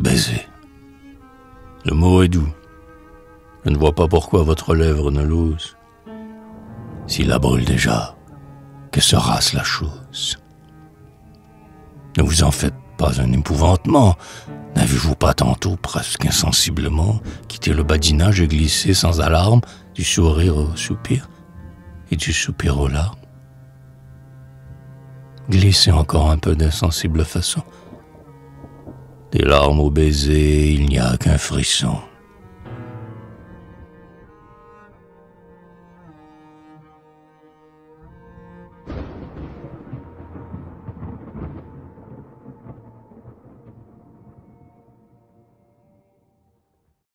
Baiser. Le mot est doux. Je ne vois pas pourquoi votre lèvre ne l'ose. S'il la brûle déjà, que sera-ce la chose? Ne vous en faites pas un épouvantement. N'avez-vous pas tantôt, presque insensiblement, quitté le badinage et glissé sans alarme du sourire au soupir et du soupir aux larmes? Glissez encore un peu d'insensible façon. Des larmes au baiser, il n'y a qu'un frisson.